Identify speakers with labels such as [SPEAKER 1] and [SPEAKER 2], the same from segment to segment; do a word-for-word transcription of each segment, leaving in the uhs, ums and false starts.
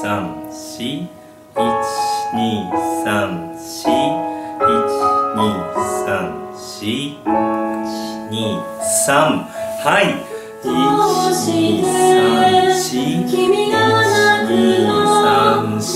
[SPEAKER 1] さんしいちにさんしいちにさんしいちにさんはいいちにさんしいちにさんし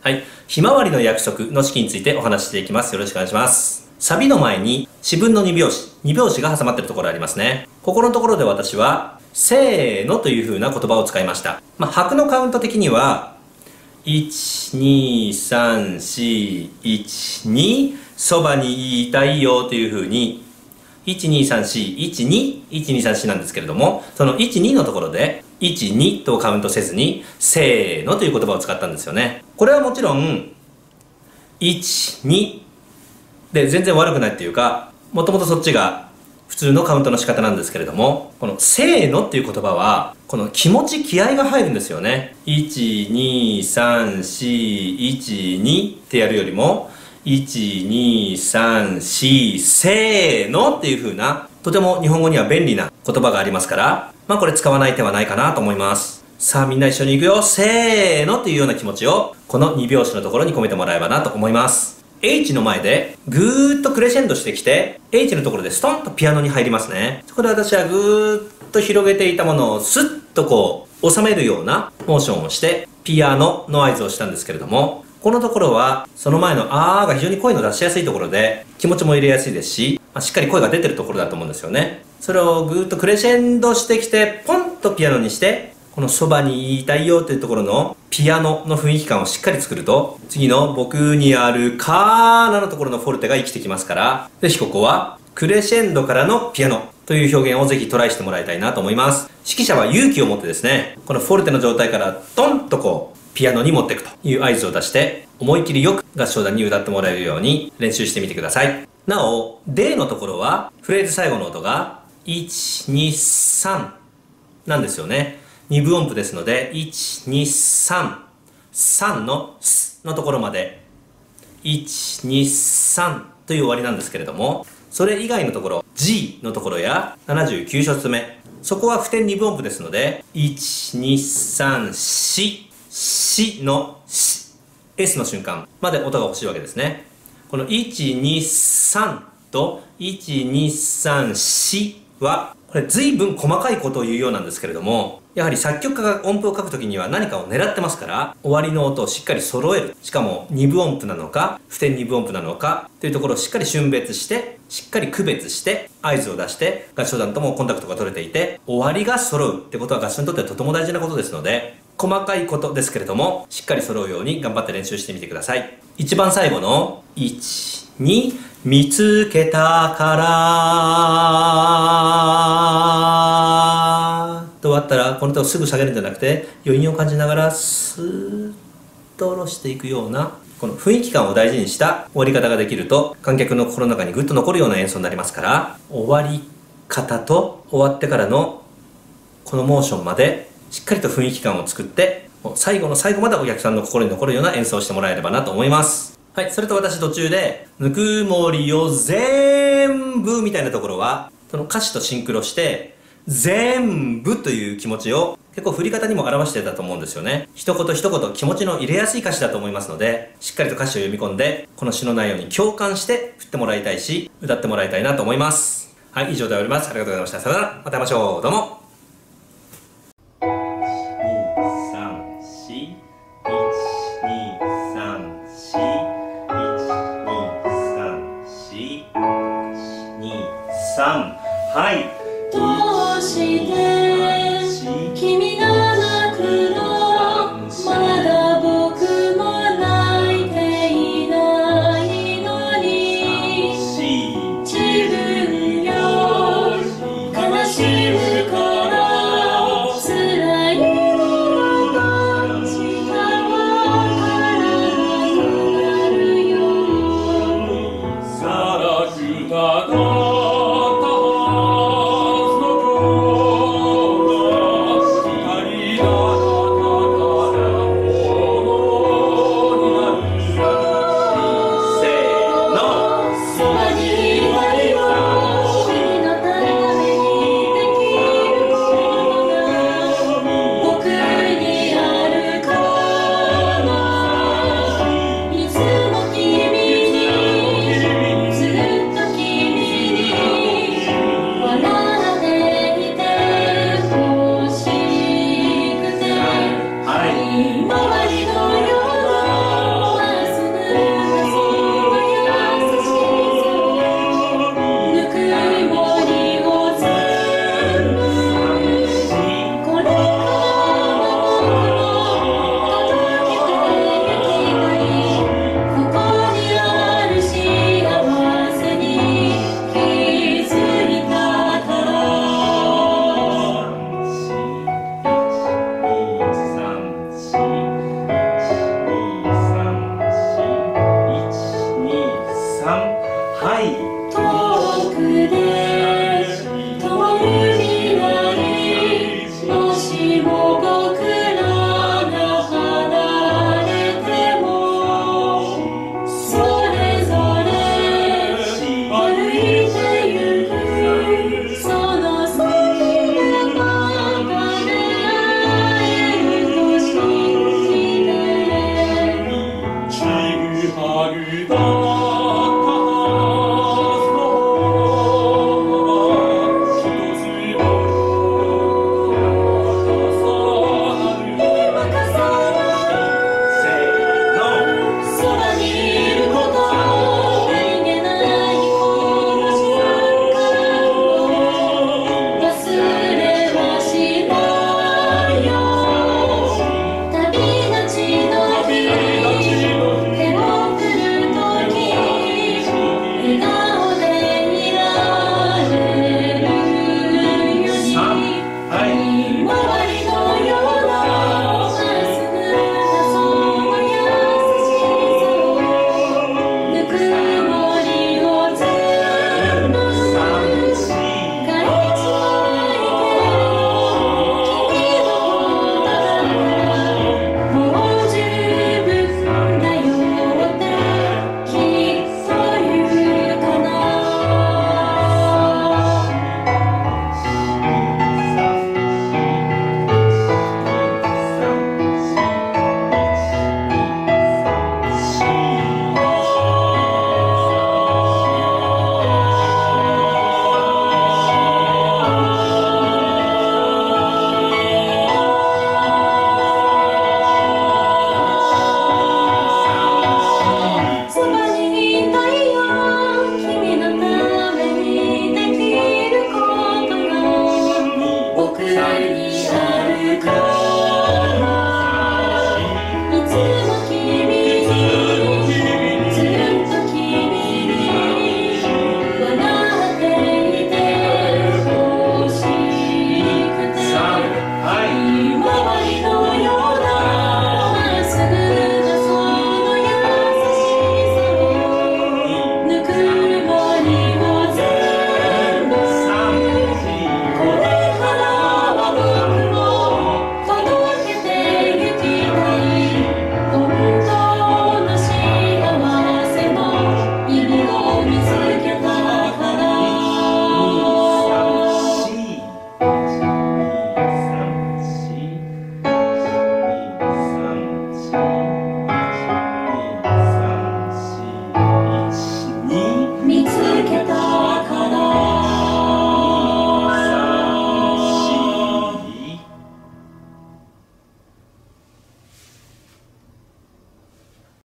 [SPEAKER 1] はい。ひまわりの約束の式についてお話ししていきます。よろしくお願いします。サビの前に四分の二拍子、二拍子が挟まっているところありますね。ここのところで私は、せーのという風な言葉を使いました。まあ、拍のカウント的には、いち、に、さん、よん、いち、に、そばに言いたいよという風に、いち、に、さん、よん、いち、に、いち、に、さん、よんなんですけれども、そのいち、にのところで、いち、にとカウントせずに、せーのという言葉を使ったんですよね。これはもちろん、いち、にで全然悪くないっていうか、もともとそっちが普通のカウントの仕方なんですけれども、このせーのっていう言葉は、この気持ち、気合が入るんですよね。いち、に、さん、よん、いち、にってやるよりも、いち、に、さん、よん、せーのっていう風な、とても日本語には便利な言葉がありますから、まあこれ使わない手はないかなと思います。さあみんな一緒に行くよ、せーのっていうような気持ちを、このに拍子のところに込めてもらえばなと思います。H の前でぐーっとクレッシェンドしてきて H のところでストンとピアノに入りますね。そこで私はぐーっと広げていたものをスッとこう収めるようなモーションをしてピアノの合図をしたんですけれども、このところはその前のあーが非常に声の出しやすいところで気持ちも入れやすいですし、まあ、しっかり声が出てるところだと思うんですよね。それをぐーっとクレッシェンドしてきてポンとピアノにして、このそばに言いたいよというところのピアノの雰囲気感をしっかり作ると、次の僕にあるカーナのところのフォルテが生きてきますから、ぜひここはクレッシェンドからのピアノという表現をぜひトライしてもらいたいなと思います。指揮者は勇気を持ってですね、このフォルテの状態からドンとこうピアノに持っていくという合図を出して、思い切りよく合唱団に歌ってもらえるように練習してみてください。なお、D のところはフレーズ最後の音がいち、に、さんなんですよね。二分音符ですので、いち、に、さん、さんのスのところまで、いち、に、さんという終わりなんですけれども、それ以外のところ、G のところやななじゅうきゅうショッツ目、そこは不点二分音符ですので、いち、に、さん、よん、しのし、S の瞬間まで音が欲しいわけですね。このいち、に、さんといち、に、さん、よんは、これ随分細かいことを言うようなんですけれども、やはり作曲家が音符を書くときには何かを狙ってますから、終わりの音をしっかり揃える。しかも二分音符なのか、不点二分音符なのか、というところをしっかり瞬別して、しっかり区別して、合図を出して、合唱団ともコンタクトが取れていて、終わりが揃うってことは合唱にとってはとても大事なことですので、細かいことですけれども、しっかり揃うように頑張って練習してみてください。一番最後の、いち、に、見つけたからと終わったら、この手をすぐ下げるんじゃなくて、余韻を感じながらスーッと下ろしていくような、この雰囲気感を大事にした終わり方ができると、観客の心の中にぐっと残るような演奏になりますから、終わり方と終わってからのこのモーションまでしっかりと雰囲気感を作って、最後の最後までお客さんの心に残るような演奏をしてもらえればなと思います。はい、それと私途中で、ぬくもりを全部みたいなところは、その歌詞とシンクロして、全部という気持ちを結構振り方にも表してたと思うんですよね。一言一言気持ちの入れやすい歌詞だと思いますので、しっかりと歌詞を読み込んで、この詩の内容に共感して振ってもらいたいし、歌ってもらいたいなと思います。はい、以上で終わります。ありがとうございました。さよなら。また会いましょう。どうも。